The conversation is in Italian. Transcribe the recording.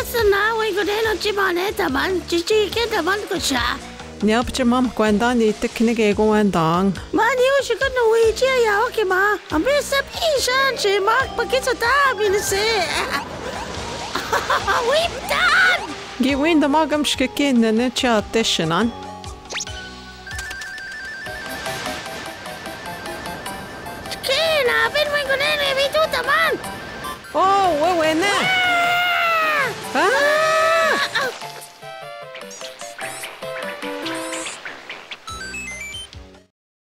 Basta na, way ko din ang chimaneta man, ji-gagwe-jiikendamowaad ko siya. Niapcha mam kwendang ni teknike kwendang. Maaniyoo siya ka Noowiijii ayaawag ma. Ambe sabi siya, chimak, Bagizowag binisi. We've done! Gaawiin damagam shkakin na cha tishanan.